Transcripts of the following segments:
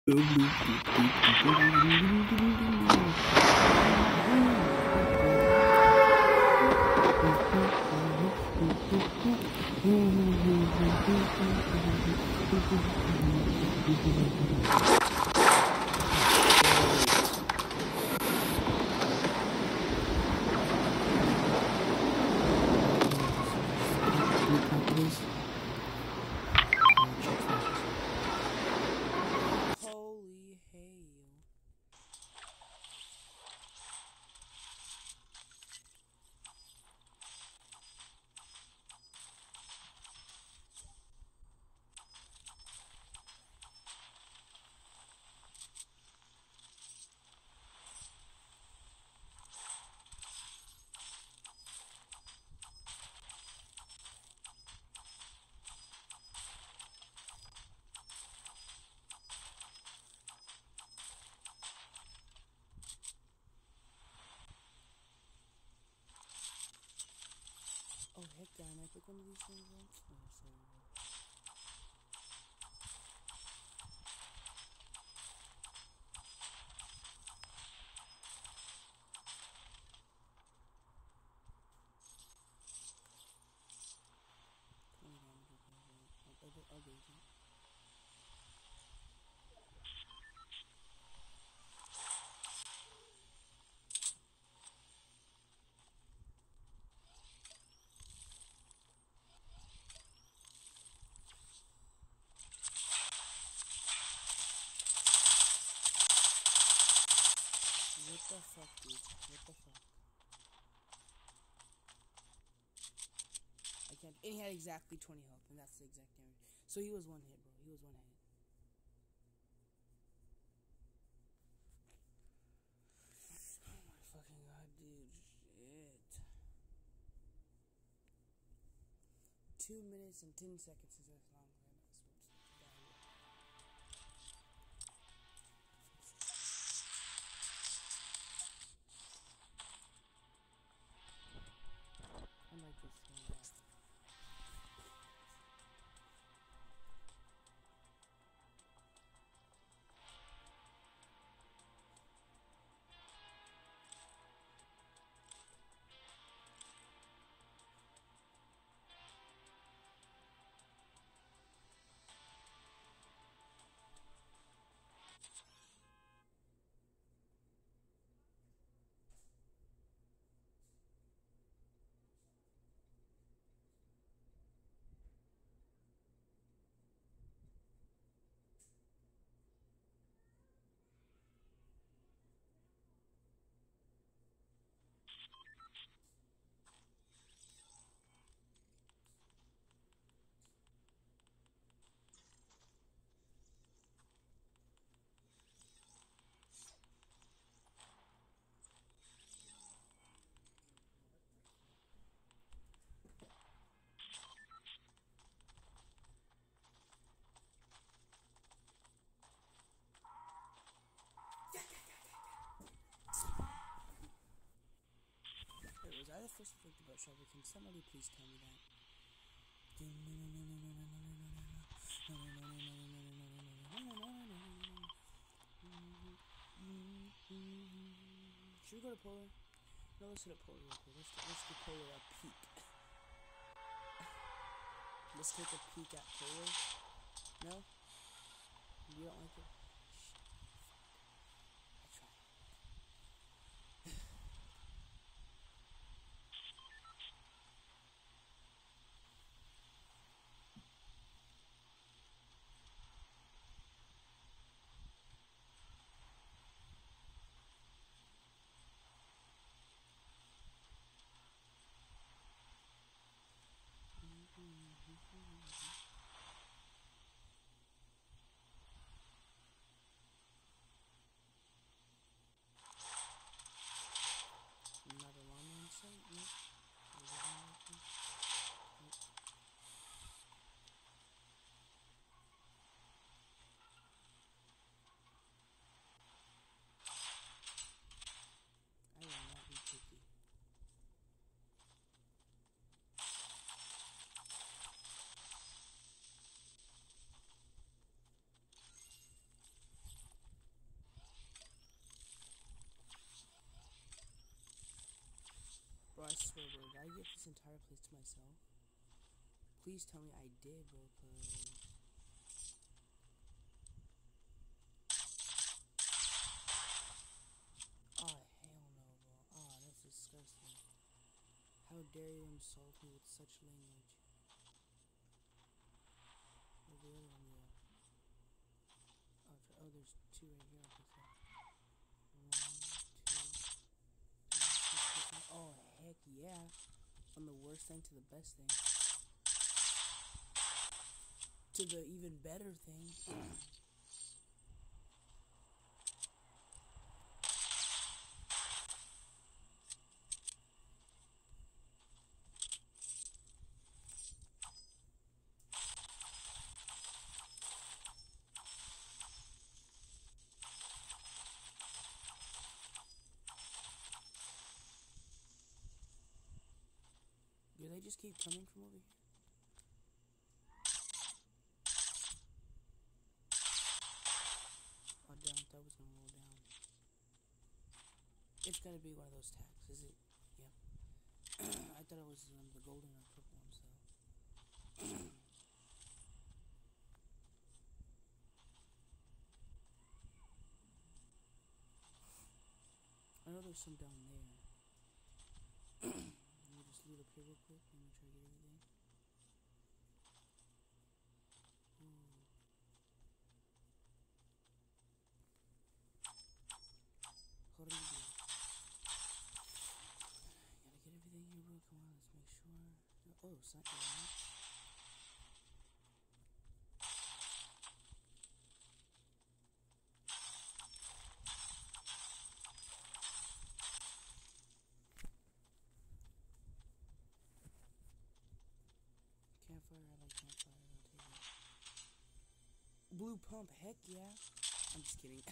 Holy hail. Oh heck yeah, and I pick one of these things up. Oh, sorry, bro. I'll get it. What the fuck, dude? What the fuck? I can't. And he had exactly 20 health, and that's the exact damage. So he was one hit, bro. He was one hit. Oh my fucking god, dude. Shit. 2 minutes and 10 seconds is as long as I know. I might just swing back. Wait, was I the first to think about shovel? Can somebody please tell me that? Should we go to Polar? No, let's hit up Polar real quick. Let's do Polar a peek. Let's take a peek at Polar. No? You don't like it? though, bro. Did I get this entire place to myself? Please tell me I did, bro, cause... Oh, hell no, bro. Oh, that's disgusting. How dare you insult me with such language? Where's the other one go? Oh, there's two right here. Okay, so 1, 2, 3, 4. Oh, heck yeah. From the worst thing to the best thing. To the even better thing. Do they just keep coming from over here? Oh, damn, that was gonna roll down. It's gotta be one of those tags, is it? Yep. I thought it was the golden or purple ones, though. I know there's some down there. Let me just loot up here real quick and make sure I get everything. Ooh. Horrible. Gotta get everything here, bro. Come on, let's make sure. Oh, something. Campfire, I like campfire. I'll take it. Blue pump, heck yeah. I'm just kidding.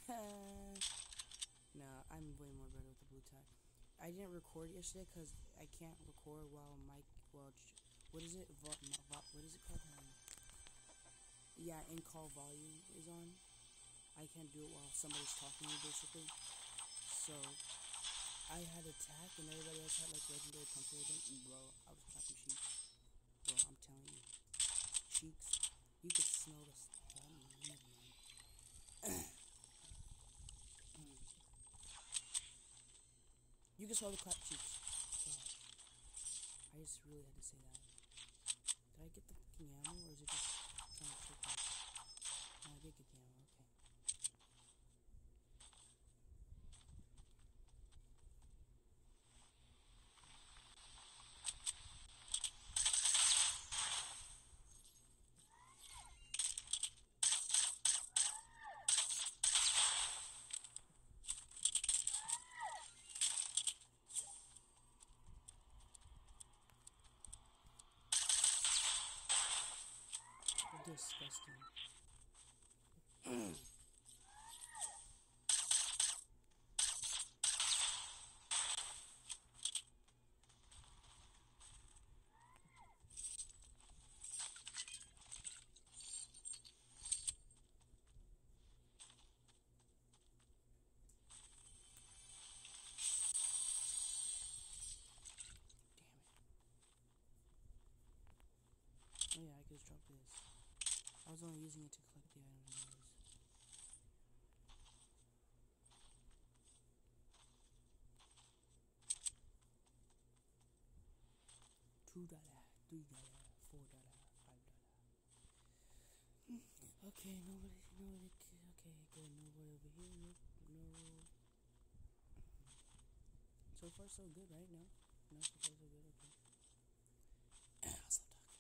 Nah, I'm way more better with the blue tack. I didn't record yesterday because I can't record while what is it? What is it called? Yeah, in-call volume is on. I can't do it while somebody's talking to me, basically. So, I had attack and everybody else had like legendary pumps and everything. Bro, I was clapping cheeks. Bro, I'm telling you. Cheeks. You could smell the stuff. You can smell the clap cheeks. God. I just really had to say that. Did I get the fucking ammo or is it just trying to trick me? No, I did get the ammo, okay. Disgusting. Oh yeah, I could just drop this. I was only using it to collect the items anyways. $2, $3, $4, $5. Okay, nobody, okay, good, nobody over here, no. So far so good, right? No, so far so good, okay. I'll stop talking.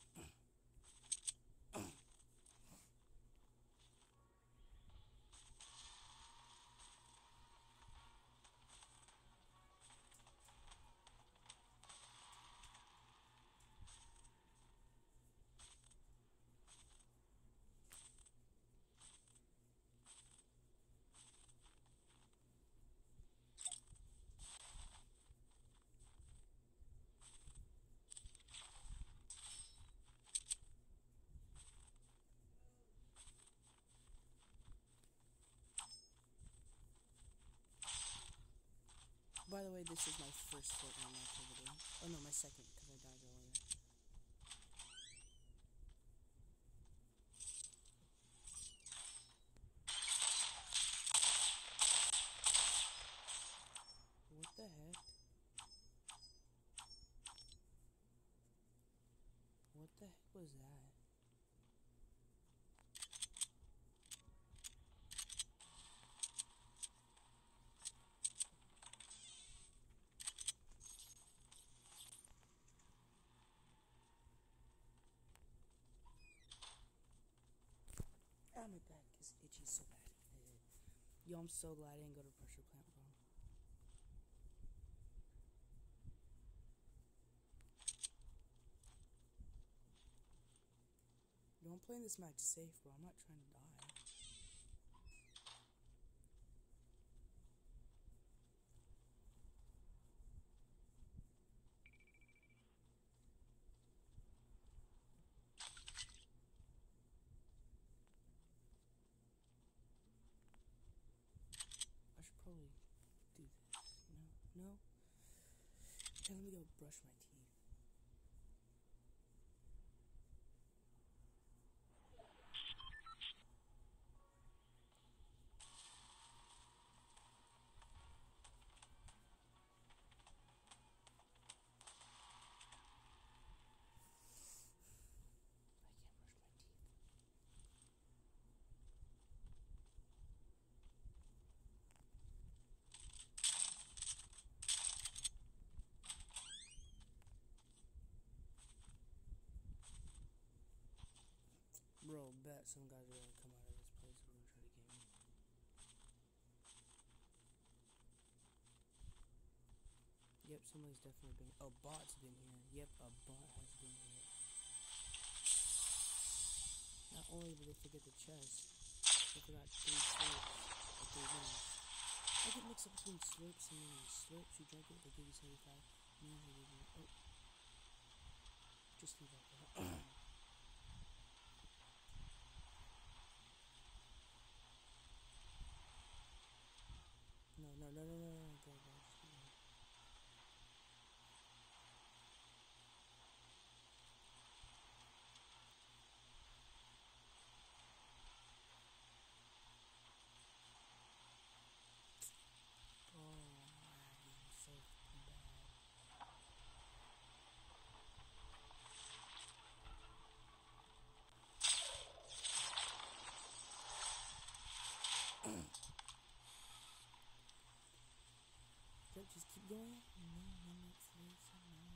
way, this is my first Fortnite activity. Oh no, my second, because I died earlier. What the heck? What the heck was that? Ah, my back is itchy so bad. Yo, I'm so glad I didn't go to pressure plant, bro. Yo, I'm playing this match safe, bro. I'm not trying to die. I should probably do this. No? No? Okay, let me go brush my teeth. Bro, bet some guys are gonna come out of this place and try to get me. Yep, somebody's definitely been. A bot's been here. Yep, a bot has been here. Not only did they forget the chest, they forgot 3 slurps or 3 minis. I get mixed up between slurps and minis. Slurps, you drink it, they give you 75. Minis, they give you. Oh. Just leave that there. No, go, go, just leave it. Oh, man, so bad. Yep, just keep going. No, it's this, no.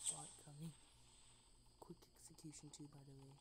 Saw it coming. Quick execution too, by the way.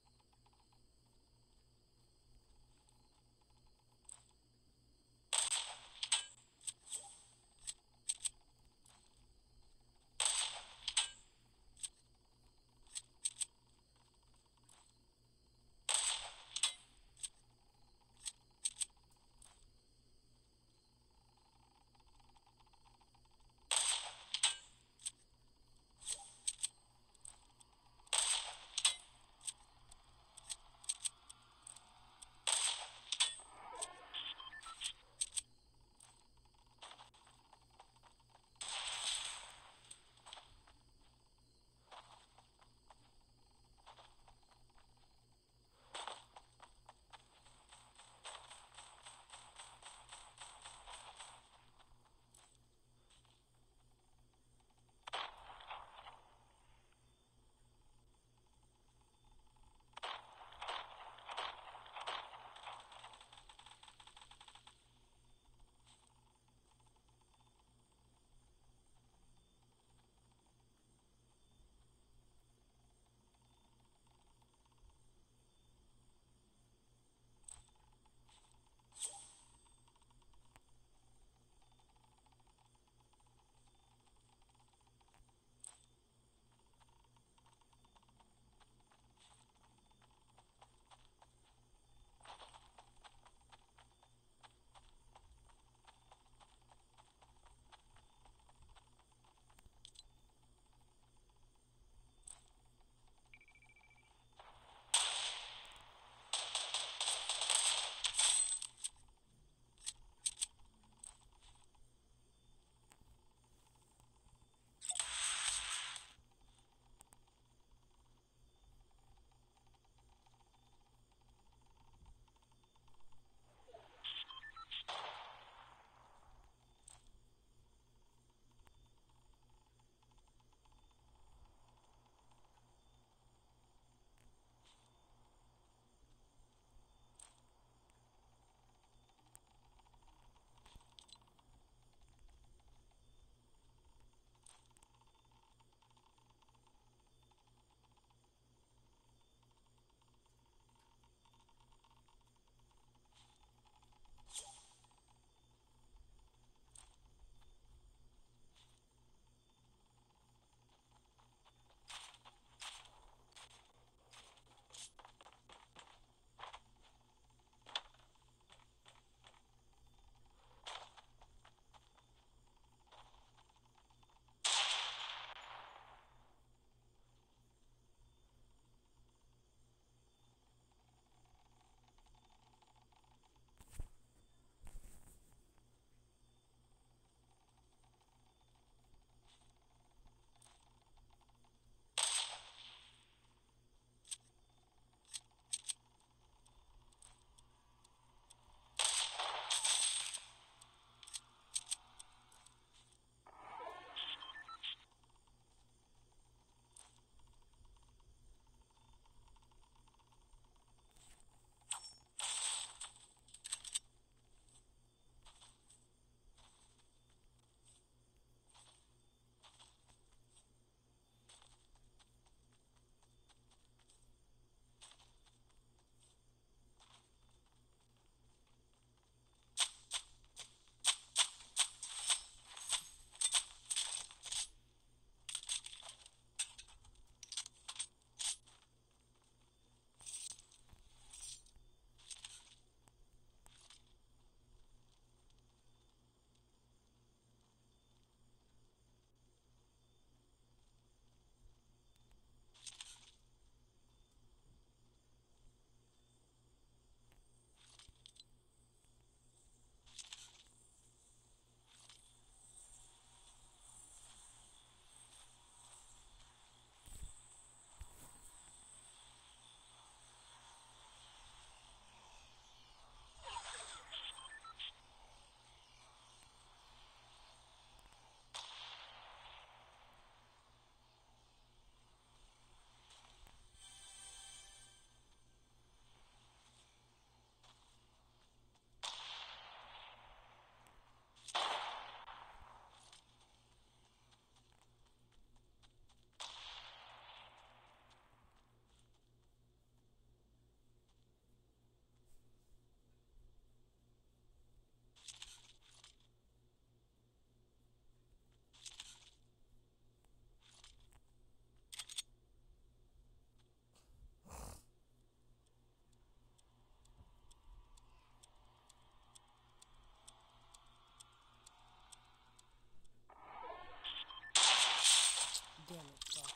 Damn it, fuck.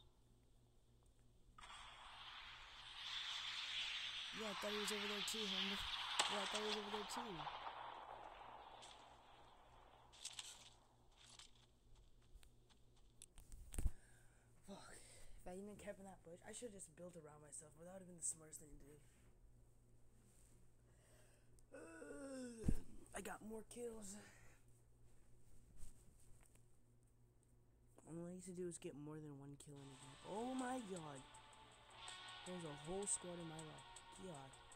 Yeah, I thought he was over there too, homie. Yeah, I thought he was over there too. Fuck. If I even kept in that bush, I should have just built around myself, but that would have been the smartest thing to do. I got more kills. All I need to do is get more than one kill in a game. Oh my god. There's a whole squad in my life. God.